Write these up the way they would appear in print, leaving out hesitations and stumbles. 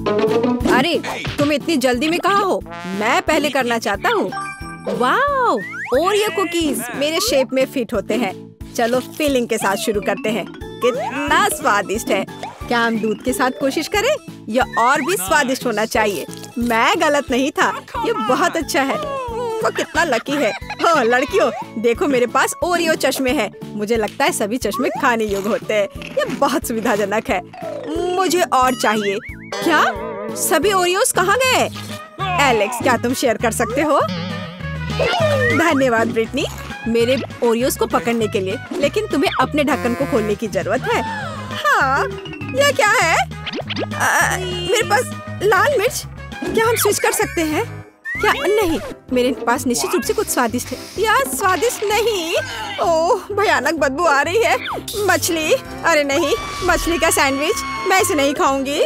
अरे तुम इतनी जल्दी में कहाँ हो? मैं पहले करना चाहता हूँ। वाओ, ओरियो कुकीज मेरे शेप में फिट होते हैं। चलो फिलिंग के साथ शुरू करते हैं। कितना स्वादिष्ट है। क्या हम दूध के साथ कोशिश करें? यह और भी स्वादिष्ट होना चाहिए। मैं गलत नहीं था, ये बहुत अच्छा है। वो कितना लकी है। हाँ लड़कियों, देखो मेरे पास ओरियो चश्मे हैं। मुझे लगता है सभी चश्मे खाने योग्य होते हैं। ये बहुत सुविधाजनक है। मुझे और चाहिए। क्या सभी ओरियोस कहाँ गए? एलेक्स, क्या तुम शेयर कर सकते हो? धन्यवाद ब्रिटनी, मेरे ओरियोस को पकड़ने के लिए। लेकिन तुम्हें अपने ढक्कन को खोलने की जरूरत है। हाँ, यह क्या है? मेरे पास लाल मिर्च। क्या हम स्विच कर सकते हैं? क्या नहीं, मेरे पास निश्चित रूप से कुछ स्वादिष्ट है। यार स्वादिष्ट नहीं। ओह भयानक बदबू आ रही है। मछली, अरे नहीं, मछली का सैंडविच। मैं इसे नहीं खाऊंगी।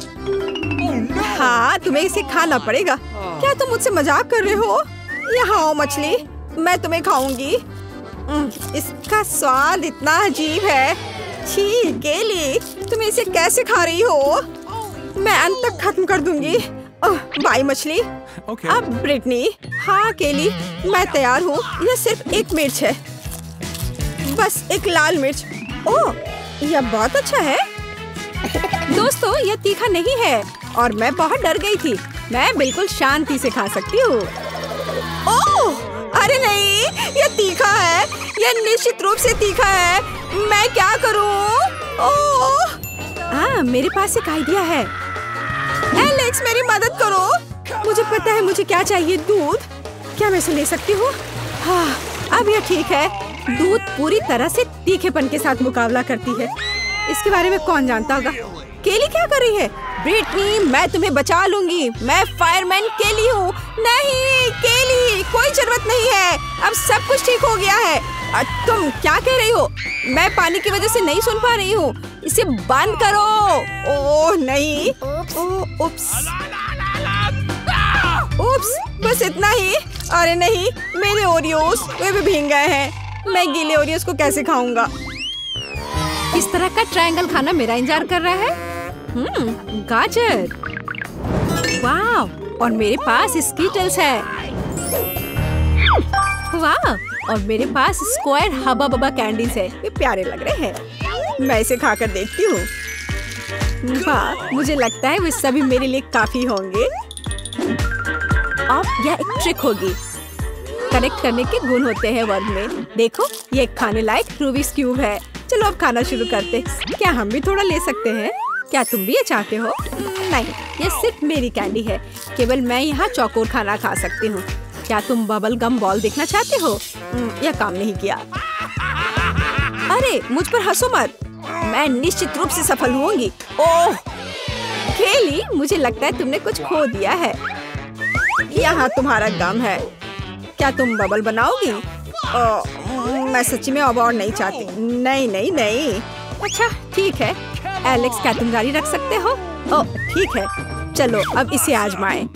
हाँ तुम्हें इसे खाना पड़ेगा। क्या तुम मुझसे मजाक कर रहे हो? यहाँ आओ मछली, मैं तुम्हें खाऊंगी। इसका स्वाद इतना अजीब है। छी केली, तुम इसे कैसे खा रही हो? मैं अंत तक खत्म कर दूंगी। बाय मछली। अब ब्रिटनी। हाँ केली, मैं तैयार हूँ। यह सिर्फ एक मिर्च है, बस एक लाल मिर्च। ओह यह बहुत अच्छा है। दोस्तों यह तीखा नहीं है और मैं बहुत डर गई थी। मैं बिल्कुल शांति से खा सकती हूँ। ओह अरे नहीं, यह तीखा है। यह निश्चित रूप से तीखा है। मैं क्या करूँ? ओह हाँ, मेरे पास एक आइडिया है। एलेक्स मेरी मदद करो। मुझे पता है मुझे क्या चाहिए। दूध। क्या मैं इसे ले सकती हूँ? हाँ अब यह ठीक है। दूध पूरी तरह से तीखेपन के साथ मुकाबला करती है। इसके बारे में कौन जानता होगा। केली क्या कर रही है? ब्रिटनी मैं तुम्हें बचा लूंगी। मैं फायरमैन केली हूँ। नहीं केली, कोई जरूरत नहीं है। अब सब कुछ ठीक हो गया है। तुम क्या कह रही हो? मैं पानी की वजह से नहीं सुन पा रही हूँ। इसे बंद करो। ओह नहीं। उप्स, उप्स, बस इतना ही। अरे नहीं, मेरे ओरियोस वे भी भीग गए हैं। मैं गीले ओरियोस को कैसे खाऊंगा? इस तरह का ट्रायंगल खाना मेरा इंतजार कर रहा है। गाजर। वाह, और मेरे पास स्कीटल्स है। वाह, और मेरे पास स्क्वायर हबा बबा कैंडीज है। ये प्यारे लग रहे हैं। मैं इसे खाकर देखती हूँ। वाह, मुझे लगता है वे सभी मेरे लिए काफी होंगे। अब यह एक ट्रिक होगी। कनेक्ट करने के गुण होते हैं वर्ड में। देखो ये खाने लायक रूबिक्स क्यूब है। चलो अब खाना शुरू करते। क्या हम भी थोड़ा ले सकते हैं? क्या तुम भी ये चाहते हो? नहीं, ये सिर्फ मेरी कैंडी है। केवल मैं यहाँ चौकोर खाना खा सकती हूँ। क्या तुम बबल गम बॉल देखना चाहते हो? यह काम नहीं किया। अरे मुझ पर हंसो मत। मैं निश्चित रूप से सफल होंगी। ओह केली, मुझे लगता है तुमने कुछ खो दिया है। यहाँ तुम्हारा गम है। क्या तुम बबल बनाओगी? मैं सच्ची में अब और नहीं चाहती। नहीं नहीं नहीं। अच्छा ठीक है। एलेक्स क्या तुम जारी रख सकते हो? ओह ठीक है, चलो अब इसे आजमाएं।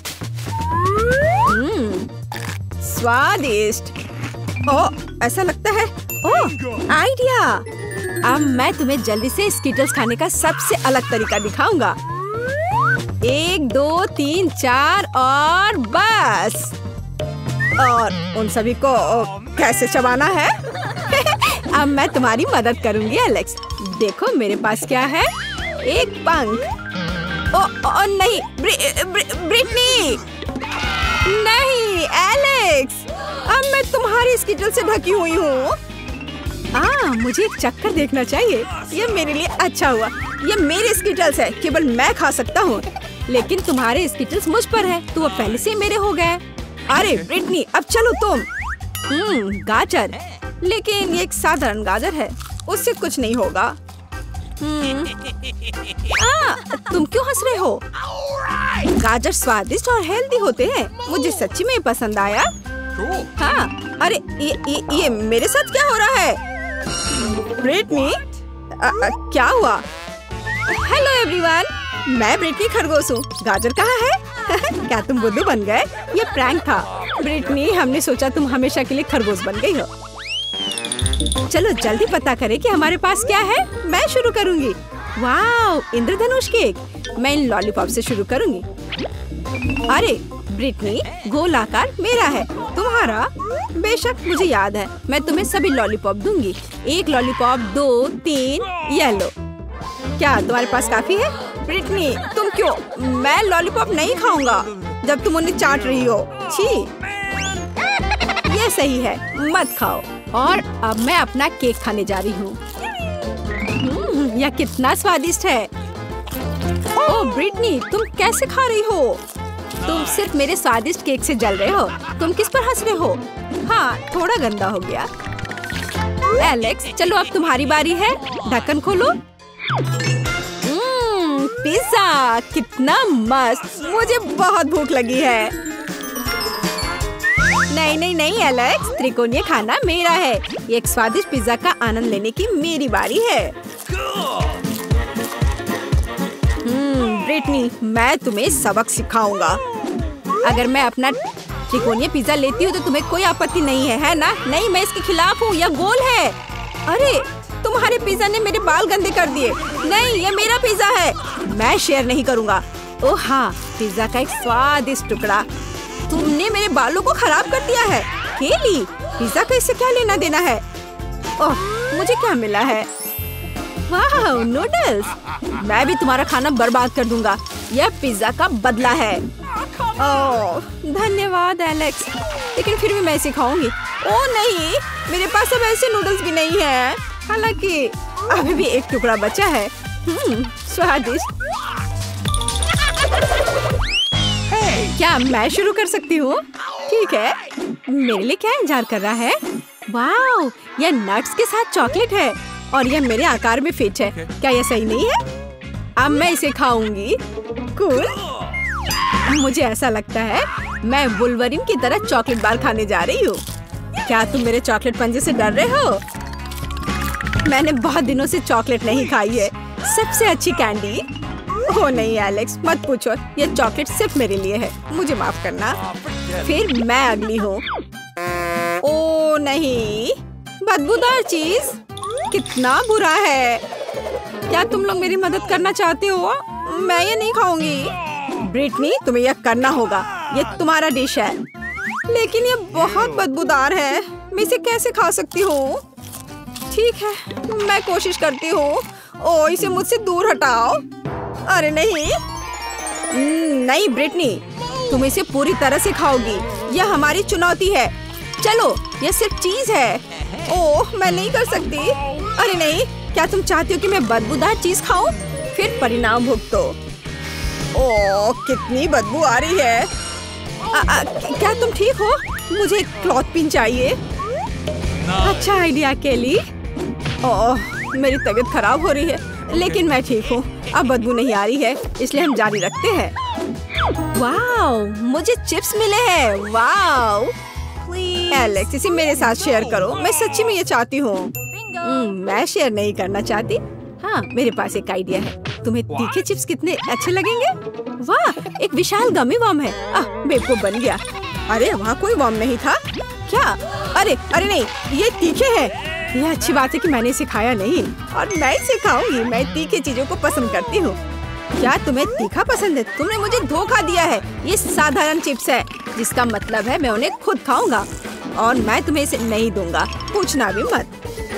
स्वादिष्ट। ओह ऐसा लगता है। Oh idea. अब मैं तुम्हें जल्दी से स्कीटल्स खाने का सबसे अलग तरीका दिखाऊंगा। 1 2 3 4 और बस। और उन सभी को कैसे चबाना है? अब मैं तुम्हारी मदद करूंगी एलेक्स। देखो मेरे पास क्या है। एक पंख। ओ नहीं, ब्रिटनी नहीं। एलेक्स, अब मैं तुम्हारी स्कीटल से ढकी हुई हूँ। मुझे एक चक्कर देखना चाहिए। ये मेरे लिए अच्छा हुआ। ये मेरी स्कीटल्स है, केवल मैं खा सकता हूँ। लेकिन तुम्हारे स्कीटल्स मुझ पर है, तो वो पहले से मेरे हो गए। अरे ब्रिटनी, अब चलो तुम। गाजर, लेकिन ये एक साधारण गाजर है, उससे कुछ नहीं होगा। तुम क्यों हंस रहे हो? गाजर स्वादिष्ट और हेल्दी होते हैं। मुझे सच्ची में पसंद आया। हाँ, अरे ये मेरे साथ क्या हो रहा है? ब्रिटनी, क्या हुआ? हेलो एवरीवन, मैं ब्रिटनी खरगोश हूँ। गाजर कहाँ है? क्या तुम बुद्धू बन गए? ये प्रैंक था। ब्रिटनी, हमने सोचा तुम हमेशा के लिए खरगोश बन गई हो। चलो जल्दी पता करें कि हमारे पास क्या है। मैं शुरू करूंगी। वाओ, इंद्रधनुष केक। मैं इन लॉलीपॉप से शुरू करूंगी। अरे ब्रिटनी, गोल आकार मेरा है, तुम्हारा? बेशक, मुझे याद है। मैं तुम्हें सभी लॉलीपॉप दूंगी। 1 लॉलीपॉप, 2, 3, ये लो। क्या तुम्हारे पास काफी है? ब्रिटनी, तुम क्यों? मैं लॉलीपॉप नहीं खाऊंगा जब तुम उन्हें चाट रही हो। छी, ये सही है, मत खाओ। और अब मैं अपना केक खाने जा रही हूँ। यह कितना स्वादिष्ट है। ओह ब्रिटनी, तुम कैसे खा रही हो? तुम सिर्फ मेरे स्वादिष्ट केक से जल रहे हो। तुम किस पर हंस रहे हो? हाँ, थोड़ा गंदा हो गया। एलेक्स, चलो अब तुम्हारी बारी है। ढक्कन खोलो। पिज्जा, कितना मस्त। मुझे बहुत भूख लगी है। नहीं नहीं नहीं एलेक्स, त्रिकोणीय खाना मेरा है। एक स्वादिष्ट पिज्जा का आनंद लेने की मेरी बारी है। ब्रिटनी, मैं तुम्हें सबक सिखाऊंगा। अगर मैं अपना त्रिकोणीय पिज्जा लेती हूँ तो तुम्हें कोई आपत्ति नहीं है ना? नहीं, मैं इसके खिलाफ हूँ। यह गोल है। अरे, तुम्हारे पिज्जा ने मेरे बाल गंदे कर दिए। नहीं, यह मेरा पिज्जा है। मैं शेयर नहीं करूँगा। ओह हाँ, पिज्जा का एक स्वादिष्ट टुकड़ा। तुमने मेरे बालों को खराब कर दिया है। केली, पिज्जा का इससे क्या लेना देना है? ओह, मुझे क्या मिला है? वाह, नूडल्स। मैं भी तुम्हारा खाना बर्बाद कर दूंगा। यह पिज्जा का बदला है। ओह, धन्यवाद एलेक्स, लेकिन फिर भी मैं इसे खाऊंगी। ओह नहीं, मेरे पास अब ऐसे नूडल्स भी नहीं है। हालांकि अभी भी एक टुकड़ा बचा है। स्वादिष्ट। क्या मैं शुरू कर सकती हूँ? ठीक है। मेरे लिए क्या इंतजार कर रहा है? वाह, यह नट्स के साथ चॉकलेट है और यह मेरे आकार में फिट है। क्या यह सही नहीं है? अब मैं इसे खाऊंगी। कूल। मुझे ऐसा लगता है मैं वुल्वरिन की तरह चॉकलेट बार खाने जा रही हूँ। क्या तुम मेरे चॉकलेट पंजे से डर रहे हो? मैंने बहुत दिनों से चॉकलेट नहीं खाई है। सबसे अच्छी कैंडी। ओह नहीं एलेक्स, मत पूछो। यह चॉकलेट सिर्फ मेरे लिए है। मुझे माफ करना। फिर मैं अगली हूँ। ओह नहीं, बदबूदार चीज। कितना बुरा है। क्या तुम लोग मेरी मदद करना चाहते हो? मैं ये नहीं खाऊंगी। ब्रिटनी, तुम्हें यह करना होगा। ये तुम्हारा डिश है। लेकिन ये बहुत बदबूदार है। मैं इसे कैसे खा सकती हूँ? ठीक है, मैं कोशिश करती हूँ। ओह, इसे मुझसे दूर हटाओ। अरे नहीं। नहीं ब्रिटनी, तुम इसे पूरी तरह से खाओगी। यह हमारी चुनौती है। चलो, यह सिर्फ चीज है। ओह, मैं नहीं कर सकती। अरे नहीं, क्या तुम चाहती हो कि मैं बदबूदार चीज खाऊं? फिर परिणाम भुगतो। ओह, कितनी बदबू आ रही है। क्या तुम ठीक हो? मुझे एक क्लॉथ पिन चाहिए। अच्छा आइडिया केली। ओह, मेरी तबीयत खराब हो रही है, लेकिन मैं ठीक हूँ। अब बदबू नहीं आ रही है, इसलिए हम जारी रखते हैं। वाओ, मुझे चिप्स मिले हैं। वाओ एलेक्स, इसे मेरे साथ शेयर करो। मैं सच्ची में ये चाहती हूँ। मैं शेयर नहीं करना चाहती। हाँ, मेरे पास एक आइडिया है। तुम्हें तीखे चिप्स कितने अच्छे लगेंगे? वाह, एक विशाल गमी वर्म है। बेवकूफ बन गया। अरे वहाँ कोई वर्म नहीं था क्या? अरे अरे नहीं, ये तीखे हैं। यह अच्छी बात है कि मैंने इसे खाया नहीं और मैं इसे खाऊंगी। मैं तीखे चीजों को पसंद करती हूँ। क्या तुम्हें तीखा पसंद है? तुमने मुझे धोखा दिया है। ये साधारण चिप्स है, जिसका मतलब है मैं उन्हें खुद खाऊंगा और मैं तुम्हें इसे नहीं दूंगा। पूछना भी मत।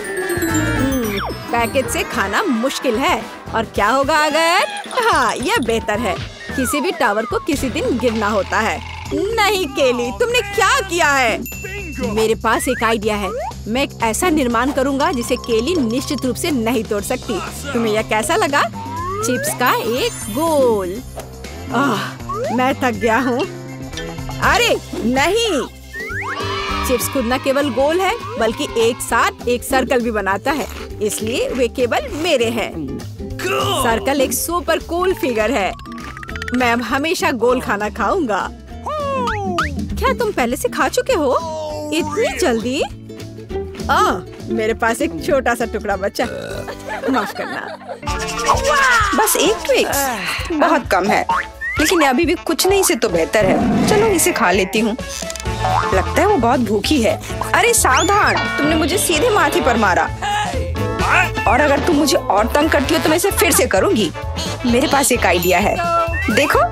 पैकेट से खाना मुश्किल है। और क्या होगा अगर? हाँ, यह बेहतर है। किसी भी टावर को किसी दिन गिरना होता है। नहीं केली, तुमने क्या किया है? मेरे पास एक आइडिया है। मैं एक ऐसा निर्माण करूंगा जिसे केली निश्चित रूप से नहीं तोड़ सकती। तुम्हें यह कैसा लगा? चिप्स का एक गोल। मैं थक गया हूँ। अरे नहीं, चिप्स खुद न केवल गोल है बल्कि एक साथ एक सर्कल भी बनाता है, इसलिए वे केवल मेरे हैं। सर्कल एक सुपर कूल फिगर है। मैं अब हमेशा गोल खाना खाऊंगा। क्या तुम पहले से खा चुके हो? इतनी जल्दी? मेरे पास एक छोटा सा टुकड़ा बचा। माफ करना। बस एक ट्विक्स, बहुत कम है, लेकिन अभी भी कुछ नहीं से तो बेहतर है। चलो इसे खा लेती हूँ। लगता है वो बहुत भूखी है। अरे सावधान, तुमने मुझे सीधे माथे पर मारा। और अगर तुम मुझे और तंग करती हो तो मैं इसे फिर से करूंगी। मेरे पास एक आइडिया है, देखो।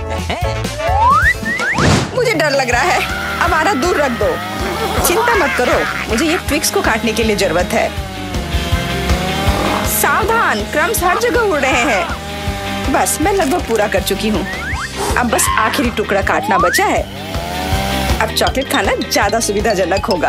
मुझे डर लग रहा है, अब आरा दूर रख दो। चिंता मत करो, मुझे ये ट्विक्स को काटने के लिए जरूरत है। सावधान, क्रम्स हर जगह उड़ रहे हैं। बस मैं लगभग पूरा कर चुकी हूँ। अब बस आखिरी टुकड़ा काटना बचा है। अब चॉकलेट खाना ज्यादा सुविधाजनक होगा।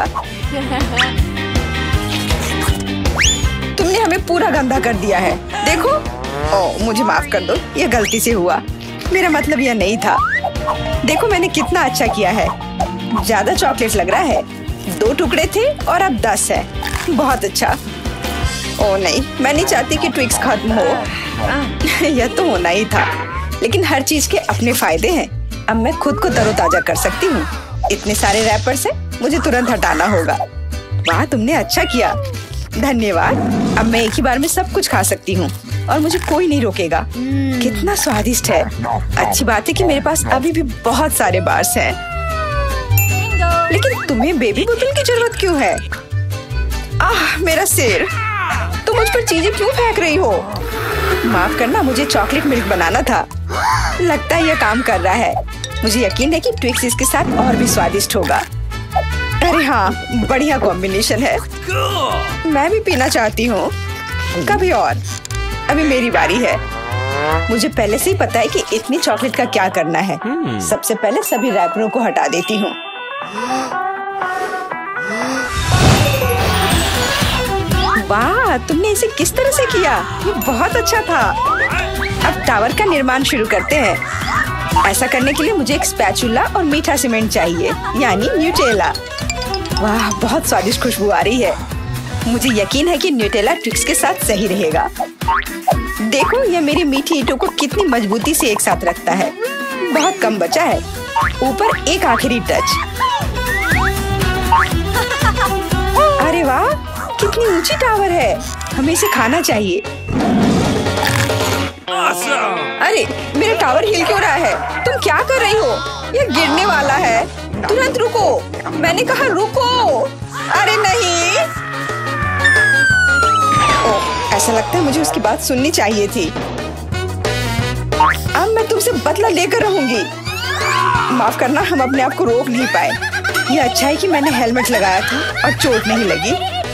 तुमने हमें पूरा गंदा कर दिया है, देखो। ओह, मुझे माफ कर दो, ये गलती से हुआ। मेरा मतलब यह नहीं था। देखो मैंने कितना अच्छा किया है। ज्यादा चॉकलेट लग रहा है। 2 टुकड़े थे और अब 10 है। बहुत अच्छा। ओह नहीं, मैं नहीं चाहती कि ट्विक्स खत्म हो। यह तो होना ही था, लेकिन हर चीज के अपने फायदे हैं। अब मैं खुद को तरोताजा कर सकती हूँ। इतने सारे रैपर्स हैं, मुझे तुरंत हटाना होगा। वाह, तुमने अच्छा किया, धन्यवाद। अब मैं एक ही बार में सब कुछ खा सकती हूँ और मुझे कोई नहीं रोकेगा। कितना स्वादिष्ट है। अच्छी बात है कि मेरे पास अभी भी बहुत सारे बार्स हैं। लेकिन तुम्हें बेबी बोतल की जरूरत क्यों है? आह, मेरा सिर। तुम मुझ पर चीजें क्यों फेंक रही हो? माफ करना, मुझे चॉकलेट मिल्क बनाना था। लगता है यह काम कर रहा है। मुझे यकीन है कि ट्विक्स इसके साथ और भी स्वादिष्ट होगा। अरे हाँ, बढ़िया कॉम्बिनेशन है। मैं भी पीना चाहती हूँ, कभी और। अभी मेरी बारी है। मुझे पहले से ही पता है कि इतनी चॉकलेट का क्या करना है। सबसे पहले सभी रैपरों को हटा देती हूँ। वाह, तुमने इसे किस तरह से किया? ये बहुत अच्छा था। अब टावर का निर्माण शुरू करते हैं। ऐसा करने के लिए मुझे एक स्पैचुला और मीठा सीमेंट चाहिए, यानी न्यूटेला। वाह, बहुत स्वादिष्ट खुशबू आ रही है। मुझे यकीन है कि न्यूटेला ट्विक्स के साथ सही रहेगा। देखो, यह मेरी मीठी ईंटों को कितनी मजबूती से एक साथ रखता है। बहुत कम बचा है। ऊपर एक आखिरी टच। अरे वाह, कितनी ऊंची टावर है। हमें इसे खाना चाहिए। अरे, मेरा टावर हिल क्यों रहा है? तुम क्या कर रही हो? यह गिरने वाला है। तुरंत रुको, मैंने कहा रुको। अरे नहीं। ओह, ऐसा लगता है मुझे उसकी बात सुननी चाहिए थी। अब मैं तुमसे बदला लेकर रहूंगी। माफ करना, हम अपने आप को रोक नहीं पाए। यह अच्छा है कि मैंने हेलमेट लगाया था और चोट नहीं लगी।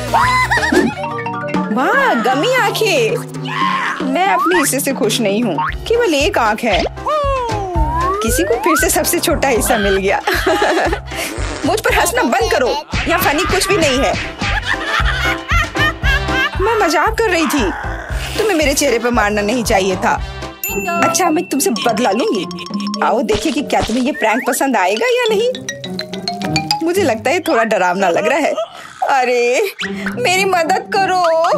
वाह, गमी आंखें। मैं अपने हिस्से से खुश नहीं हूँ। केवल एक आंख है। किसी को फिर से सबसे छोटा हिस्सा मिल गया। मुझ पर हंसना बंद करो। यहाँ फनी कुछ भी नहीं है। मैं मजाक कर रही थी। तुम्हें मेरे चेहरे पर मारना नहीं चाहिए था। अच्छा, मैं तुमसे बदला लूंगी। आओ देखिए कि क्या तुम्हें ये प्रैंक पसंद आएगा या नहीं। मुझे लगता है थोड़ा डरावना लग रहा है। अरे, मेरी मदद करो।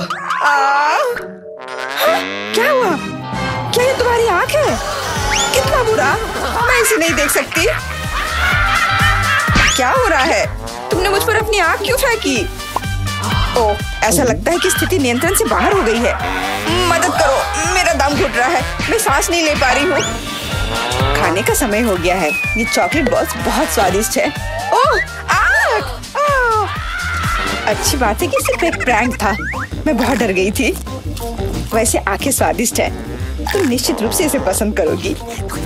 क्या हुआ? क्या ये तुम्हारी आंख है? कितना बुरा। मैं इसे नहीं देख सकती। क्या हो रहा है? तुमने मुझ पर अपनी आंख क्यों फेंकी? ओह, ऐसा लगता है कि स्थिति नियंत्रण से बाहर हो गई है। मदद करो, मेरा दम घुट रहा है। मैं सांस नहीं ले पा रही हूँ। खाने का समय हो गया है। ये चॉकलेट बॉल्स बहुत स्वादिष्ट है। ओह, अच्छी बात है कि सिर्फ एक प्रैंक था। मैं बहुत डर गई थी। वैसे आंखें स्वादिष्ट है। तुम निश्चित रूप से इसे पसंद करोगी।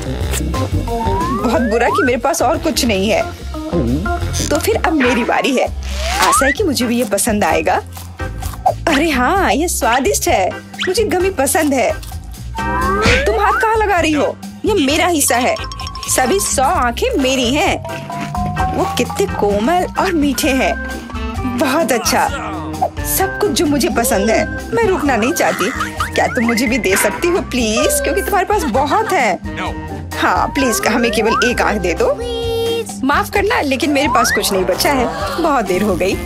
बहुत बुरा कि मेरे पास और कुछ नहीं है। तो फिर अब मेरी बारी है। आशा है कि मुझे भी ये पसंद आएगा। अरे हाँ, ये स्वादिष्ट है। मुझे गमी पसंद है। तुम हाथ कहाँ लगा रही हो? ये मेरा हिस्सा है। सभी 100 आंखें मेरी हैं। वो कितने कोमल और मीठे हैं। बहुत अच्छा, सब कुछ जो मुझे पसंद है। मैं रुकना नहीं चाहती। क्या तुम मुझे भी दे सकती हो प्लीज? क्योंकि तुम्हारे पास बहुत है। हाँ प्लीज, हमें केवल एक आंख दे दो। माफ करना, लेकिन मेरे पास कुछ नहीं बचा है। बहुत देर हो गई।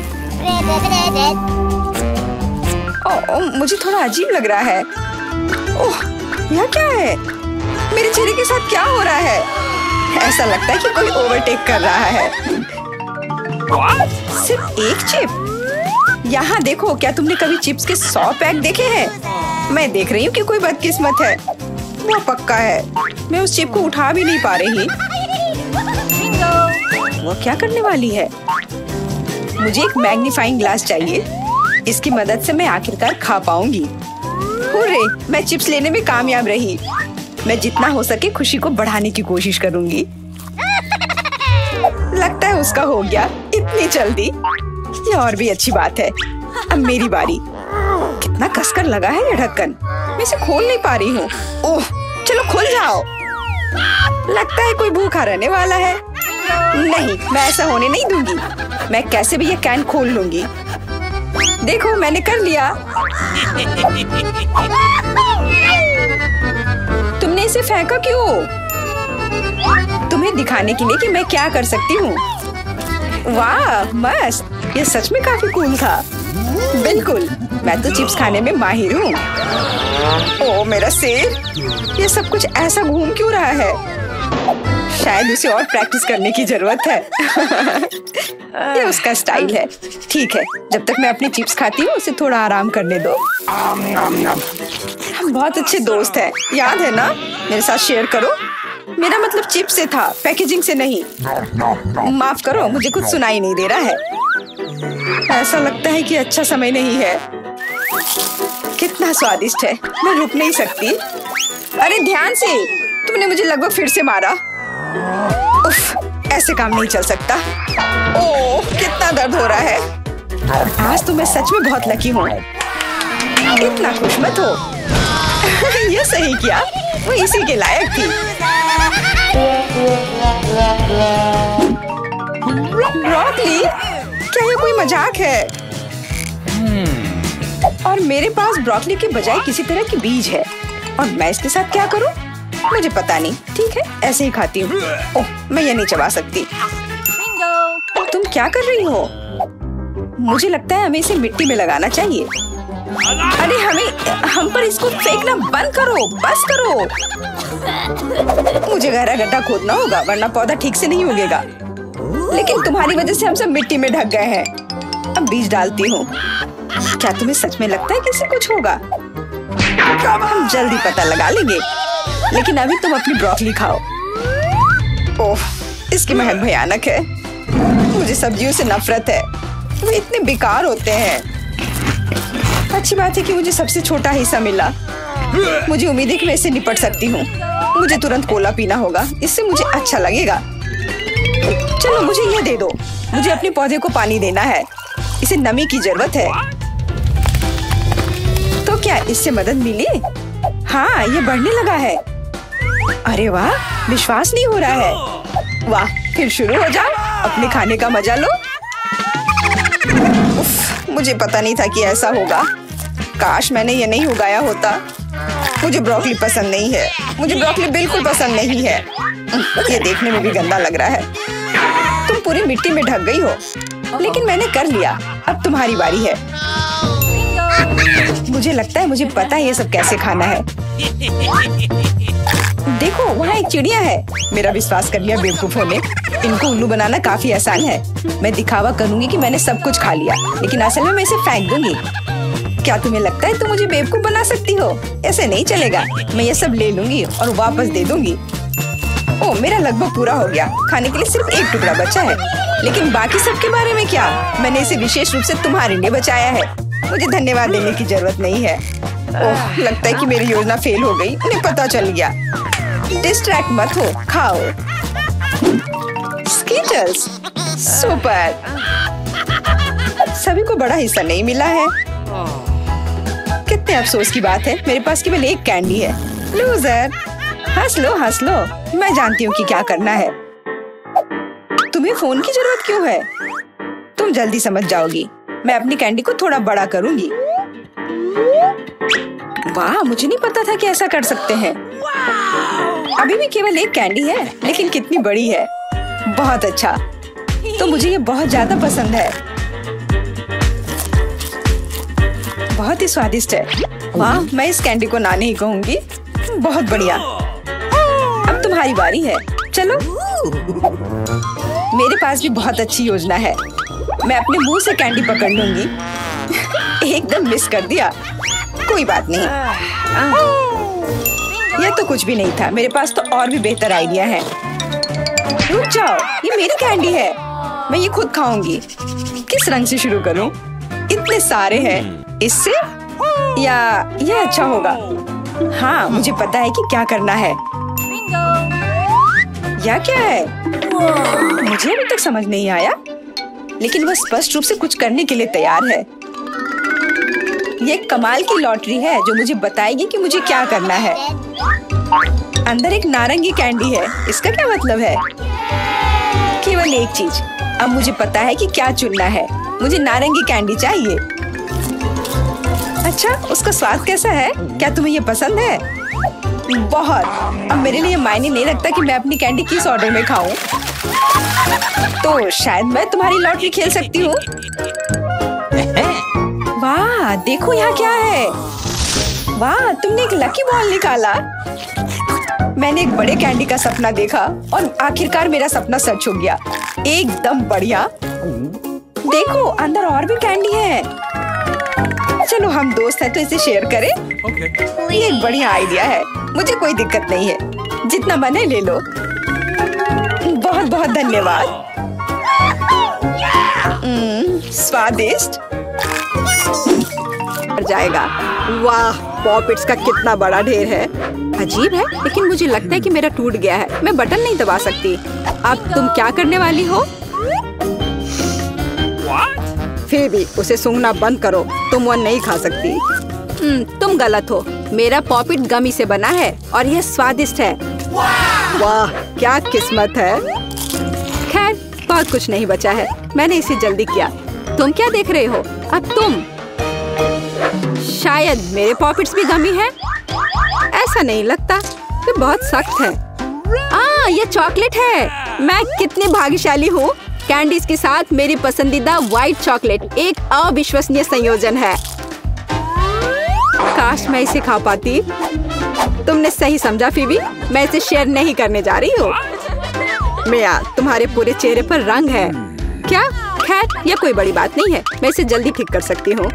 ओह, मुझे थोड़ा अजीब लग रहा है। ओह, यह क्या है? मेरे चेहरे के साथ क्या हो रहा है? ऐसा लगता है कि कोई ओवरटेक कर रहा है। सिर्फ एक चिप? यहाँ देखो, क्या तुमने कभी चिप्स के 100 पैक देखे हैं? मैं देख रही हूँ कि कोई बदकिस्मत है। वो पक्का है। मैं उस चिप को उठा भी नहीं पा रही। वो क्या करने वाली है? मुझे एक मैग्नीफाइंग ग्लास चाहिए। इसकी मदद से मैं आखिरकार खा पाऊंगी। हुर्रे, मैं चिप्स लेने में कामयाब रही। मैं जितना हो सके खुशी को बढ़ाने की कोशिश करूंगी। लगता है उसका हो गया इतनी जल्दी। ये और भी अच्छी बात है। अब मेरी बारी। कितना कसकर लगा है ये ढक्कन, मैं इसे खोल नहीं पा रही हूँ। ओह, चलो खुल जाओ। लगता है कोई भूखा रहने वाला है। नहीं, मैं ऐसा होने नहीं दूंगी। मैं कैसे भी ये कैन खोल लूंगी। देखो, मैंने कर लिया। तुमने इसे फेंका क्यों? तुम्हें दिखाने के लिए कि मैं क्या कर सकती हूँ। वाह, मस्त। ये सच में काफी कूल था। बिल्कुल, मैं तो चिप्स खाने में माहिर हूँ। ओह मेरा सिर, ये सब कुछ ऐसा घूम क्यों रहा है? शायद उसे और प्रैक्टिस करने की जरूरत है। ये उसका स्टाइल है। ठीक है, जब तक मैं अपनी चिप्स खाती हूँ उसे थोड़ा आराम करने दो। हम बहुत अच्छे दोस्त हैं, याद है ना? मेरे साथ शेयर करो। मेरा मतलब चिप्स से था, पैकेजिंग से नहीं। माफ करो, मुझे कुछ सुनाई नहीं दे रहा है। ऐसा लगता है कि अच्छा समय नहीं है। कितना स्वादिष्ट है, मैं रुक नहीं सकती। अरे ध्यान से, तुमने मुझे लगभग फिर से मारा। उफ, ऐसे काम नहीं चल सकता। ओह, कितना दर्द हो रहा है। आज तो मैं सच में बहुत लकी हूँ। इतना खुश मत हो। ये सही किया, वो इसी के लायक थी। ब्रोकली, क्या ये कोई मजाक है? और मेरे पास ब्रोकली के बजाय किसी तरह की बीज है और मैं इसके साथ क्या करूं? मुझे पता नहीं। ठीक है, ऐसे ही खाती हूँ। ओह, मैं ये नहीं चबा सकती। तुम क्या कर रही हो? मुझे लगता है हमें इसे मिट्टी में लगाना चाहिए। अरे हम पर इसको फेंकना बंद करो, बस करो। मुझे गहरा गड्ढा खोदना होगा वरना पौधा ठीक से नहीं उगेगा। लेकिन तुम्हारी वजह से हम सब मिट्टी में ढक गए हैं। अब बीज डालती हूँ। क्या तुम्हें सच में लगता है कि इससे कुछ होगा? हम जल्दी पता लगा लेंगे। लेकिन अभी तुम अपनी ब्रोकली खाओ। ओह, इसकी महक भयानक है। मुझे सब्जियों से नफरत है, वे इतने बेकार होते हैं। अच्छी बात है कि मुझे सबसे छोटा हिस्सा मिला। मुझे उम्मीद है कि मैं इससे निपट सकती हूँ। मुझे तुरंत कोला पीना होगा, इससे मुझे अच्छा लगेगा। चलो मुझे ये दे दो। मुझे अपने पौधे को पानी देना है, इसे नमी की जरूरत है। तो क्या इससे मदद मिली? हाँ, ये बढ़ने लगा है। अरे वाह, विश्वास नहीं हो रहा है। वाह, फिर शुरू हो जाओ, अपने खाने का मजा लो। उफ, मुझे पता नहीं था कि ऐसा होगा। काश मैंने ये नहीं उगाया होता। मुझे ब्रोकली पसंद नहीं है। मुझे ब्रोकली बिल्कुल पसंद नहीं है। ये देखने में भी गंदा लग रहा है। तुम पूरी मिट्टी में ढक गई हो, लेकिन मैंने कर लिया। अब तुम्हारी बारी है। मुझे लगता है मुझे पता है ये सब कैसे खाना है। देखो, वहाँ एक चिड़िया है। मेरा विश्वास कर लिया बेवकूफों ने। इनको उल्लू बनाना काफी आसान है। मैं दिखावा करूंगी कि मैंने सब कुछ खा लिया, लेकिन असल में मैं इसे फेंक दूंगी। क्या तुम्हें लगता है तुम मुझे बेवकूफ बना सकती हो? ऐसे नहीं चलेगा। मैं ये सब ले लूंगी और वापस दे दूंगी। ओह, मेरा लगभग पूरा हो गया। खाने के लिए सिर्फ एक टुकड़ा बचा है। लेकिन बाकी सब के बारे में क्या? मैंने इसे विशेष रूप से तुम्हारे लिए बचाया है। मुझे धन्यवाद देने की जरूरत नहीं है। ओह, लगता है कि मेरी योजना फेल हो गई। उन्हें पता चल गया। डिस्ट्रैक्ट मत हो, खाओ। Skittles, super. सभी को बड़ा हिस्सा नहीं मिला है। कितने अफसोस की बात है, मेरे पास केवल एक कैंडी है। लूजर, हंस लो हंस लो। मैं जानती हूँ कि क्या करना है। तुम्हें फोन की जरूरत क्यों है? तुम जल्दी समझ जाओगी। मैं अपनी कैंडी को थोड़ा बड़ा करूंगी। वाह, मुझे नहीं पता था कि ऐसा कर सकते हैं। अभी भी केवल एक कैंडी है, लेकिन कितनी बड़ी है। बहुत अच्छा, तो मुझे ये बहुत ज्यादा पसंद है। बहुत ही स्वादिष्ट है। वाह, मैं इस कैंडी को ना नहीं कहूंगी। बहुत बढ़िया। अब तुम्हारी बारी है। चलो, मेरे पास भी बहुत अच्छी योजना है। मैं अपने मुंह से कैंडी पकड़ लूंगी। एकदम मिस कर दिया। कोई बात नहीं। यह तो कुछ भी नहीं था। मेरे पास तो और भी बेहतर आइडिया है। रुक जाओ, ये मेरी कैंडी है। मैं ये खुद खाऊंगी। किस रंग से शुरू करूं? इतने सारे हैं। इससे या ये अच्छा होगा। हाँ, मुझे पता है कि क्या करना है। या क्या है? मुझे अभी तक समझ नहीं आया, लेकिन वह स्पष्ट रूप से कुछ करने के लिए तैयार है। ये एक कमाल की लॉटरी है जो मुझे बताएगी कि मुझे क्या करना है। अंदर एक नारंगी कैंडी है। इसका क्या मतलब है? केवल एक चीज। अब मुझे पता है कि क्या चुनना है। मुझे नारंगी कैंडी चाहिए। अच्छा, उसका स्वाद कैसा है? क्या तुम्हें ये पसंद है? बहुत। अब मेरे लिए मायने नहीं रखता कि मैं अपनी कैंडी किस ऑर्डर में खाऊं। तो शायद मैं तुम्हारी लॉटरी खेल सकती हूँ। वाह, देखो यहाँ क्या है। वाह, तुमने एक लकी बॉल निकाला। मैंने एक बड़े कैंडी का सपना देखा और आखिरकार मेरा सपना सच हो गया। एकदम बढ़िया। देखो, अंदर और भी कैंडी है। चलो, हम दोस्त हैं तो इसे शेयर करें। ये एक बढ़िया आइडिया है। मुझे कोई दिक्कत नहीं है। जितना मन है ले लो। बहुत बहुत धन्यवाद। स्वादिष्ट जाएगा। वाह, पॉपिट्स का कितना बड़ा ढेर है। अजीब है, लेकिन मुझे लगता है कि मेरा टूट गया है। मैं बटन नहीं दबा सकती। अब तुम क्या करने वाली हो? फिर भी उसे सूंघना बंद करो। तुम वो नहीं खा सकती। तुम गलत हो। मेरा पॉपिट गमी से बना है और यह स्वादिष्ट है। वाह, क्या किस्मत है। खैर, बहुत कुछ नहीं बचा है। मैंने इसे जल्दी किया। तुम क्या देख रहे हो? अब तुम। शायद मेरे पॉपिट्स भी गमी है। ऐसा नहीं लगता। ये बहुत सख्त है। ये चॉकलेट है। मैं कितनी भाग्यशाली हूँ। कैंडीज के साथ मेरी पसंदीदा व्हाइट चॉकलेट एक अविश्वसनीय संयोजन है। काश मैं इसे खा पाती। तुमने सही समझा फीबी। मैं इसे शेयर नहीं करने जा रही हूँ। मिया, तुम्हारे पूरे चेहरे पर रंग है। क्या? खैर, यह कोई बड़ी बात नहीं है। मैं इसे जल्दी ठीक कर सकती हूँ।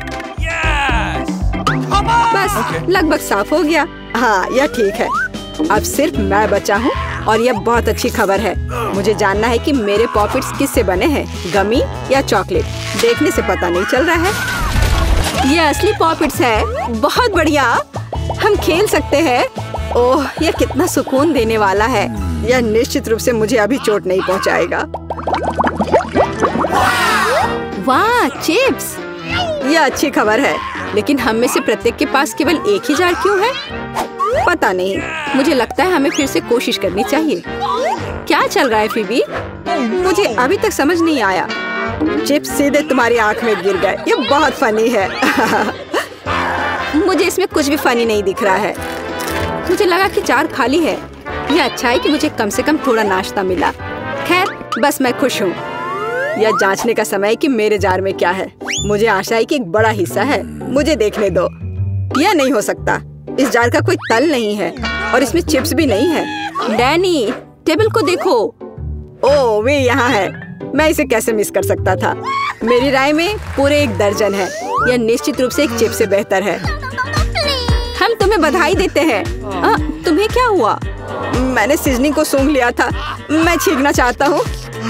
बस लगभग साफ हो गया। हाँ, यह ठीक है। अब सिर्फ मैं बचा हूँ और यह बहुत अच्छी खबर है। मुझे जानना है कि मेरे पॉपिट्स किससे बने हैं, गमी या चॉकलेट। देखने से पता नहीं चल रहा है। ये असली पॉपिट्स है। बहुत बढ़िया। हम खेल सकते हैं। ओह, यह कितना सुकून देने वाला है। यह निश्चित रूप से मुझे अभी चोट नहीं पहुंचाएगा। वाह, चिप्स। यह अच्छी खबर है, लेकिन हम में से प्रत्येक के पास केवल एक ही जार क्यों है? पता नहीं। मुझे लगता है हमें फिर से कोशिश करनी चाहिए। क्या चल रहा है फीबी? मुझे अभी तक समझ नहीं आया। चिप्स सीधे तुम्हारी आंख में गिर गए। ये बहुत फनी है। मुझे इसमें कुछ भी फनी नहीं दिख रहा है। मुझे लगा कि जार खाली है। यह अच्छा है कि मुझे कम से कम थोड़ा नाश्ता मिला। खैर, बस मैं खुश हूँ। यह जांचने का समय है कि मेरे जार में क्या है। मुझे आशा है कि एक बड़ा हिस्सा है। मुझे देखने दो। यह नहीं हो सकता। इस जार का कोई तल नहीं है और इसमें चिप्स भी नहीं है। डैनी, टेबल को देखो। ओह, वे यहाँ है। मैं इसे कैसे मिस कर सकता था? मेरी राय में पूरे 1 दर्जन है। यह निश्चित रूप से एक चिप्स से बेहतर है। हम तुम्हें बधाई देते हैं। तुम्हें क्या हुआ? मैंने सीजनिंग को सूंघ लिया था। मैं छींकना चाहता हूँ।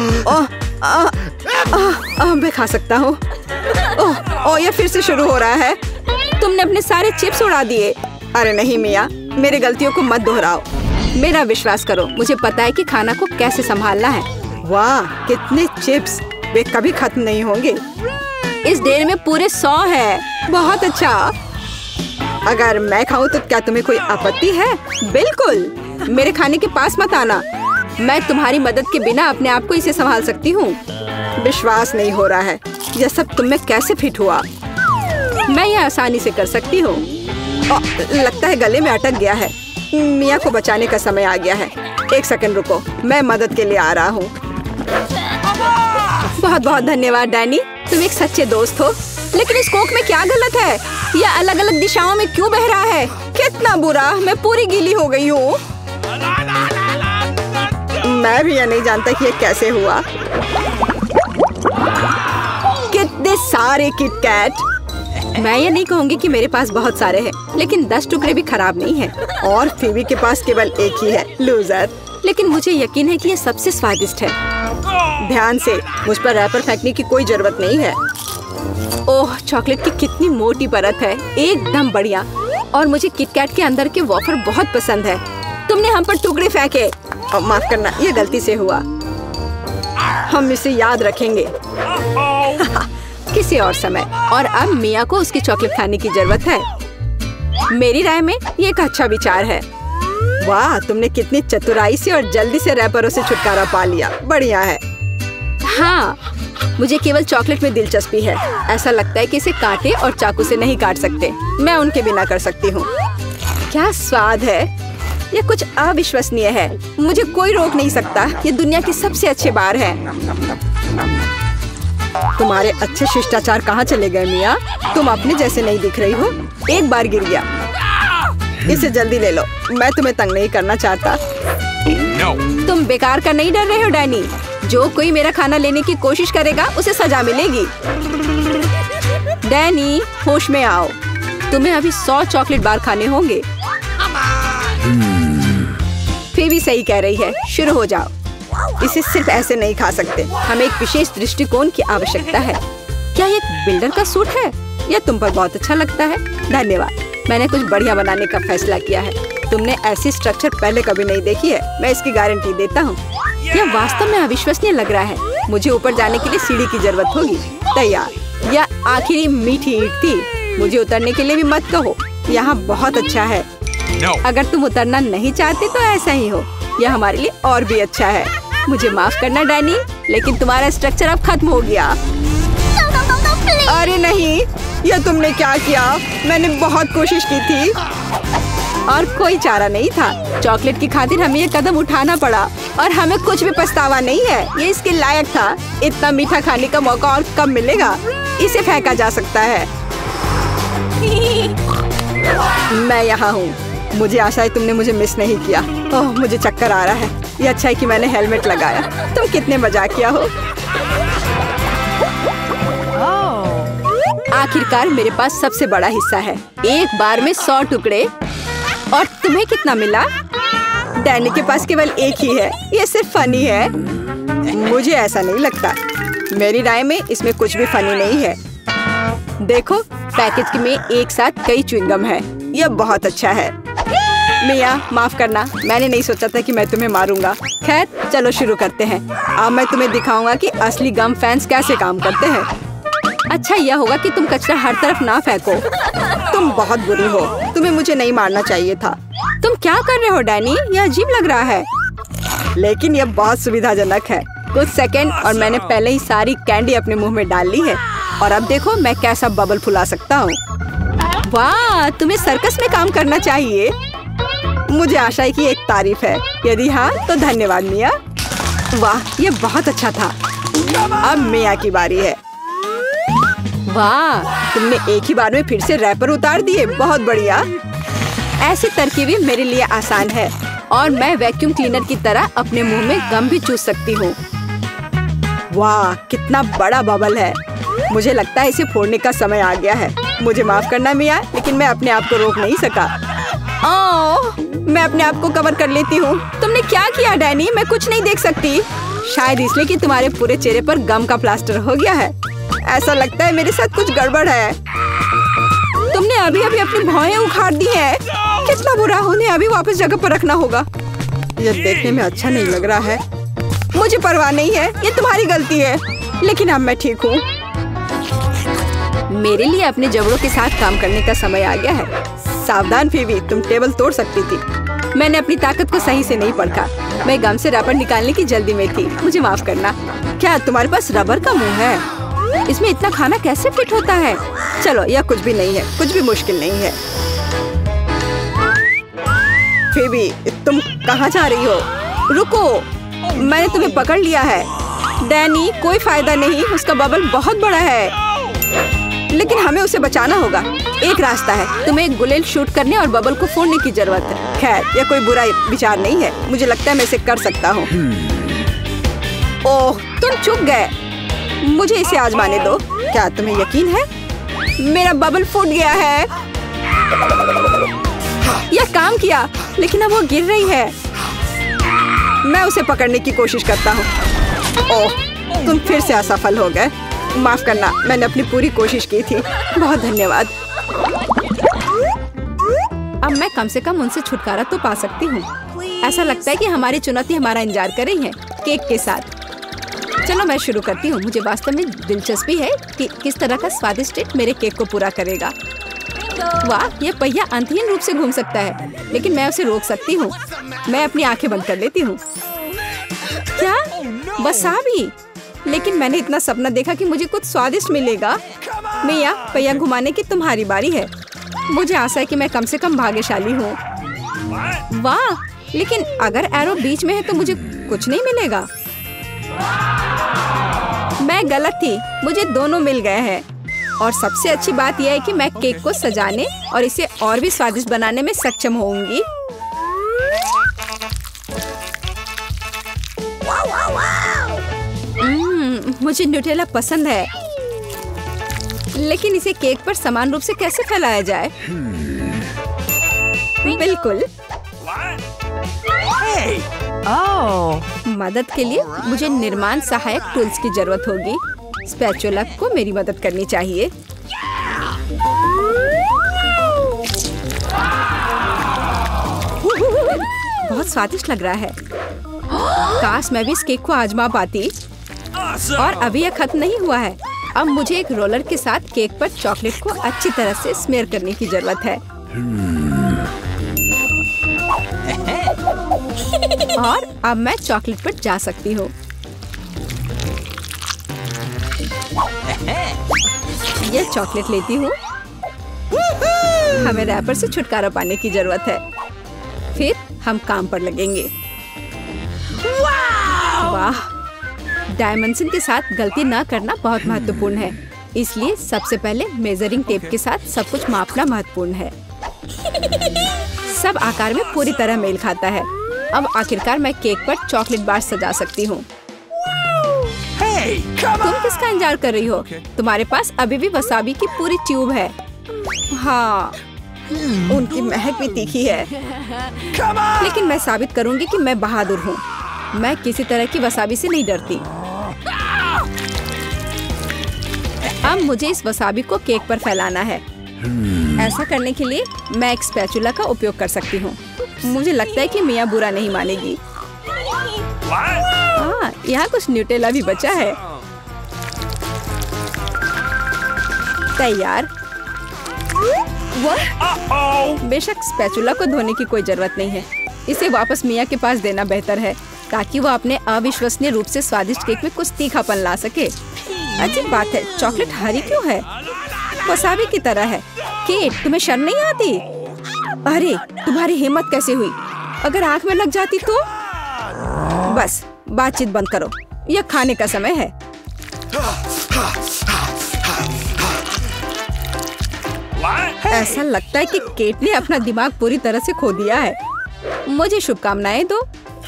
मैं खा सकता हूँ। ओह, यह फिर से शुरू हो रहा है। तुमने अपने सारे चिप्स उड़ा दिए। अरे नहीं मिया, मेरी गलतियों को मत दोहराओ। मेरा विश्वास करो, मुझे पता है कि खाना को कैसे संभालना है। वाह, कितने चिप्स। वे कभी खत्म नहीं होंगे। इस ढेर में पूरे 100 है। बहुत अच्छा। अगर मैं खाऊं तो क्या तुम्हें कोई आपत्ति है? बिल्कुल। मेरे खाने के पास मत आना। मैं तुम्हारी मदद के बिना अपने आप को इसे संभाल सकती हूँ। विश्वास नहीं हो रहा है। यह सब तुम में कैसे फिट हुआ? मैं यह आसानी से कर सकती हूँ। लगता है गले में अटक गया है। मिया को बचाने का समय आ गया है। 1 सेकंड रुको, मैं मदद के लिए आ रहा हूँ। बहुत बहुत धन्यवाद डैनी, तुम एक सच्चे दोस्त हो। लेकिन इस कोक में क्या गलत है? यह अलग अलग दिशाओं में क्यों बह रहा है? कितना बुरा, मैं पूरी गीली हो गई हूँ। मैं भी यह नहीं जानता कि यह कैसे हुआ। कितने सारे किटकैट। मैं ये नहीं कहूँगी कि मेरे पास बहुत सारे हैं, लेकिन 10 टुकड़े भी खराब नहीं हैं। और फीबी के पास केवल एक ही है, लूजर। लेकिन मुझे यकीन है कि ये सबसे स्वादिष्ट है। ध्यान से, मुझ पर रैपर फेंकने की कोई जरूरत नहीं है। ओह, चॉकलेट की कितनी मोटी परत है, एकदम बढ़िया। और मुझे किटकैट के अंदर के वॉफर बहुत पसंद है। तुमने हम पर टुकड़े फेंके। माफ करना, ये गलती से हुआ। हम इसे याद रखेंगे किसी और समय। और अब मिया को उसकी चॉकलेट खाने की जरूरत है। मेरी राय में ये एक अच्छा विचार है। वाह, तुमने कितनी चतुराई से और जल्दी से रैपरों से छुटकारा पा लिया। बढ़िया है। हाँ, मुझे केवल चॉकलेट में दिलचस्पी है। ऐसा लगता है कि इसे कांटे और चाकू से नहीं काट सकते। मैं उनके बिना कर सकती हूँ। क्या स्वाद है, ये कुछ अविश्वसनीय है। मुझे कोई रोक नहीं सकता। ये दुनिया के सबसे अच्छे बार है। तुम्हारे अच्छे शिष्टाचार कहाँ चले गए मिया? तुम अपने जैसे नहीं दिख रही हो। एक बार गिर गया। इसे जल्दी ले लो, मैं तुम्हें तंग नहीं करना चाहता। तुम बेकार का नहीं डर रहे हो डैनी? जो कोई मेरा खाना लेने की कोशिश करेगा उसे सजा मिलेगी। डैनी, होश में आओ। तुम्हें अभी 100 चॉकलेट बार खाने होंगे। फिर भी सही कह रही है, शुरू हो जाओ। इसे सिर्फ ऐसे नहीं खा सकते। हमें एक विशेष दृष्टिकोण की आवश्यकता है। क्या ये एक बिल्डर का सूट है? यह तुम पर बहुत अच्छा लगता है। धन्यवाद। मैंने कुछ बढ़िया बनाने का फैसला किया है। तुमने ऐसी स्ट्रक्चर पहले कभी नहीं देखी है। मैं इसकी गारंटी देता हूँ। यह वास्तव में अविश्वसनीय लग रहा है। मुझे ऊपर जाने के लिए सीढ़ी की जरूरत होगी। तैयार। यह आखिरी मीठी ईंट थी। मुझे उतरने के लिए भी मत कहो। यहाँ बहुत अच्छा है। अगर तुम उतरना नहीं चाहते तो ऐसा ही हो। यह हमारे लिए और भी अच्छा है। मुझे माफ करना डैनी, लेकिन तुम्हारा स्ट्रक्चर अब खत्म हो गया। अरे नहीं, यह तुमने क्या किया? मैंने बहुत कोशिश की थी और कोई चारा नहीं था। चॉकलेट की खातिर हमें ये कदम उठाना पड़ा और हमें कुछ भी पछतावा नहीं है। ये इसके लायक था। इतना मीठा खाने का मौका और कब मिलेगा? इसे फेंका जा सकता है। मैं यहाँ हूँ। मुझे आशा है तुमने मुझे मिस नहीं किया। ओह, मुझे चक्कर आ रहा है। ये अच्छा है कि मैंने हेलमेट लगाया। तुम कितने मजाकिया हो। आखिरकार मेरे पास सबसे बड़ा हिस्सा है। एक बार में 100 टुकड़े। और तुम्हें कितना मिला? डैनी के पास केवल एक ही है। ये सिर्फ फनी है। मुझे ऐसा नहीं लगता। मेरी राय में इसमें कुछ भी फनी नहीं है। देखो, पैकेज में एक साथ कई च्युइंगम है। यह बहुत अच्छा है। मिया, माफ करना, मैंने नहीं सोचा था कि मैं तुम्हें मारूंगा। खैर, चलो शुरू करते हैं। अब मैं तुम्हें दिखाऊंगा कि असली गम फैंस कैसे काम करते हैं। अच्छा यह होगा कि तुम कचरा हर तरफ ना फेंको। तुम बहुत बुरी हो। तुम्हें मुझे नहीं मारना चाहिए था। तुम क्या कर रहे हो डैनी? यह अजीब लग रहा है। लेकिन यह बहुत सुविधाजनक है। कुछ सेकंड और मैंने पहले ही सारी कैंडी अपने मुंह में डाल ली है। और अब देखो मैं कैसा बबल फुला सकता हूँ। वाह, तुम्हें सर्कस में काम करना चाहिए। मुझे आशा है कि एक तारीफ है। यदि हाँ तो धन्यवाद मिया। वाह, ये बहुत अच्छा था। अब मिया की बारी है। वाह, तुमने एक ही बार में फिर से रैपर उतार दिए। बहुत बढ़िया। ऐसी तरकीबें मेरे लिए आसान है और मैं वैक्यूम क्लीनर की तरह अपने मुंह में गम भी चूस सकती हूँ। वाह, कितना बड़ा बबल है। मुझे लगता है इसे फोड़ने का समय आ गया है। मुझे माफ करना मिया, लेकिन मैं अपने आप को रोक नहीं सका। ओह, मैं अपने आप को कवर कर लेती हूँ। तुमने क्या किया डैनी? मैं कुछ नहीं देख सकती। शायद इसलिए कि तुम्हारे पूरे चेहरे पर गम का प्लास्टर हो गया है। ऐसा लगता है मेरे साथ कुछ गड़बड़ है। तुमने अभी अभी अपनी भौहें उखाड़ दी हैं। कितना बुरा। उन्हें अभी वापस जगह पर रखना होगा। यह देखने में अच्छा नहीं लग रहा है। मुझे परवाह नहीं है, ये तुम्हारी गलती है। लेकिन अब मैं ठीक हूँ। मेरे लिए अपने जबड़ों के साथ काम करने का समय आ गया है। सावधान फीवी, तुम टेबल तोड़ सकती थी। मैंने अपनी ताकत को सही से नहीं परखा। मैं गम से रबर निकालने की जल्दी में थी। मुझे माफ करना। क्या तुम्हारे पास रबर का मुंह है? इसमें इतना खाना कैसे फिट होता है? चलो, यह कुछ भी नहीं है। कुछ भी मुश्किल नहीं है। फीवी, तुम कहाँ जा रही हो? रुको, मैंने तुम्हें पकड़ लिया है। डैनी, कोई फायदा नहीं। उसका बबल बहुत बड़ा है, लेकिन हमें उसे बचाना होगा। एक रास्ता है। तुम्हें एक गुलेल शूट करने और बबल को फोड़ने की जरूरत है। खैर, यह कोई बुरा विचार नहीं है। मुझे लगता है मैं इसे कर सकता हूँ। ओह, तुम चुप गए। मुझे इसे आजमाने दो। क्या तुम्हें यकीन है? मेरा बबल फूट गया है। यह काम किया, लेकिन अब वो गिर रही है। मैं उसे पकड़ने की कोशिश करता हूँ। ओह, तुम फिर से असफल हो गए। माफ करना, मैंने अपनी पूरी कोशिश की थी। बहुत धन्यवाद। अब मैं कम से कम उनसे छुटकारा तो पा सकती हूँ। ऐसा लगता है कि हमारी चुनौती हमारा इंतजार कर रही है केक के साथ। चलो मैं शुरू करती हूँ। मुझे वास्तव में दिलचस्पी है कि किस तरह का स्वादिष्ट ट्रीट मेरे केक को पूरा करेगा। वाह, ये पहिया अंतहीन रूप से घूम सकता है, लेकिन मैं उसे रोक सकती हूँ। मैं अपनी आंखें बंद कर लेती हूँ। क्या वसाबी? लेकिन मैंने इतना सपना देखा कि मुझे कुछ स्वादिष्ट मिलेगा। मिया, पहिया घुमाने की तुम्हारी बारी है। मुझे आशा है कि मैं कम से कम भाग्यशाली हूँ। वाह, लेकिन अगर एरो बीच में है तो मुझे कुछ नहीं मिलेगा। मैं गलत थी, मुझे दोनों मिल गए हैं। और सबसे अच्छी बात यह है कि मैं केक को सजाने और इसे और भी स्वादिष्ट बनाने में सक्षम होंगी। मुझे न्यूटेला पसंद है, लेकिन इसे केक पर समान रूप से कैसे फैलाया जाए? बिल्कुल। मदद के लिए मुझे निर्माण सहायक टूल्स की जरूरत होगी। स्पैचुला को मेरी मदद करनी चाहिए। बहुत स्वादिष्ट लग रहा है। काश मैं भी इस केक को आजमा पाती। और अभी यह खत्म नहीं हुआ है। अब मुझे एक रोलर के साथ केक पर चॉकलेट को अच्छी तरह से स्मेयर करने की जरूरत है। और अब मैं चॉकलेट पर जा सकती हूँ। यह चॉकलेट लेती हूँ। हमें रैपर से छुटकारा पाने की जरूरत है। फिर हम काम पर लगेंगे। वाह, डायमेंशन के साथ गलती न करना बहुत महत्वपूर्ण है। इसलिए सबसे पहले मेजरिंग टेप के साथ सब कुछ मापना महत्वपूर्ण है। सब आकार में पूरी तरह मेल खाता है। अब आखिरकार मैं केक पर चॉकलेट बार सजा सकती हूँ। तुम किसका इंतजार कर रही हो? तुम्हारे पास अभी भी वसाबी की पूरी ट्यूब है। हाँ, उनकी महक भी तीखी है। लेकिन मैं साबित करूंगी कि मैं बहादुर हूँ। मैं किसी तरह की वसाबी से नहीं डरती। अब मुझे इस वसाबी को केक पर फैलाना है। ऐसा करने के लिए मैं एक स्पैचुला का उपयोग कर सकती हूँ। मुझे लगता है कि मिया बुरा नहीं मानेगी। यहाँ कुछ न्यूटेला भी बचा है। तैयार। बेशक स्पैचुला को धोने की कोई जरूरत नहीं है। इसे वापस मिया के पास देना बेहतर है, ताकि वो अपने अविश्वसनीय रूप से स्वादिष्ट केक में कुछ तीखापन ला सके। अजीब बात है, चॉकलेट हरी क्यों है? वसाबी की तरह है। केट, तुम्हें शर्म नहीं आती? अरे, तुम्हारी हिम्मत कैसे हुई? अगर आंख में लग जाती तो? बस बातचीत बंद करो, यह खाने का समय है। ऐसा लगता है कि केट ने अपना दिमाग पूरी तरह से खो दिया है। मुझे शुभकामनाएं दो।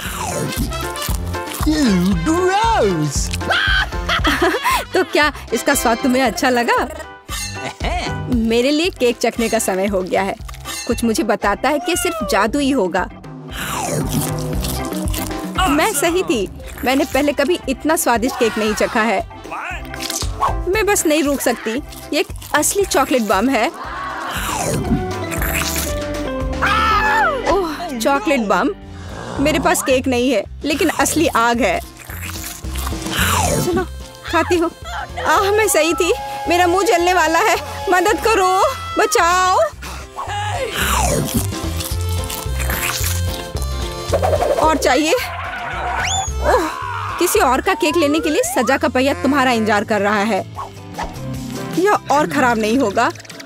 तो क्या इसका स्वाद तुम्हें अच्छा लगा? मेरे लिए केक चखने का समय हो गया है। कुछ मुझे बताता है कि सिर्फ जादू ही होगा। मैं सही थी। मैंने पहले कभी इतना स्वादिष्ट केक नहीं चखा है। मैं बस नहीं रुक सकती। ये एक असली चॉकलेट बम है। Oh, chocolate bomb. मेरे पास केक नहीं है, लेकिन असली आग है। चलो खाती हूँ। मैं सही थी। मेरा मुंह जलने वाला है। मदद करो, बचाओ। और चाहिए? ओह, किसी और का केक लेने के लिए सजा का पहिया तुम्हारा इंतजार कर रहा है। यह और खराब नहीं होगा।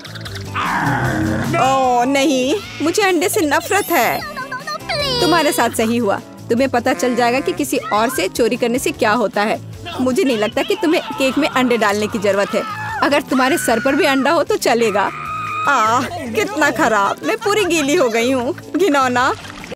ओह नहीं, मुझे अंडे से नफरत है। तुम्हारे साथ सही हुआ। तुम्हें पता चल जाएगा कि किसी और से चोरी करने से क्या होता है। मुझे नहीं लगता कि तुम्हें केक में अंडे डालने की जरूरत है। अगर तुम्हारे सर पर भी अंडा हो तो चलेगा। कितना खराब। मैं पूरी गीली हो गई हूँ। घिनौना।